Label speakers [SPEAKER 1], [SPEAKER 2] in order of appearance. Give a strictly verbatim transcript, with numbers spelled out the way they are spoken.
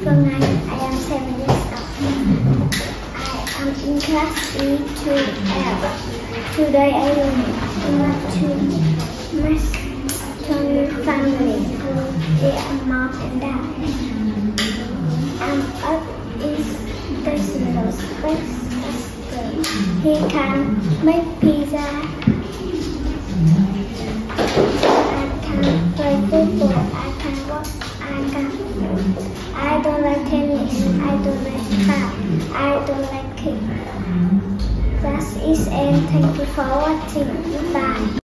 [SPEAKER 1] from nine. I am seven years old. I am in class E two L. Today I want to my Tony family, their mom and dad. And up is President President. He can make pizza. I can play football. I can walk. I can. I don't like tennis. I don't like car. I don't like cake. That is it. Thank you for watching. Bye.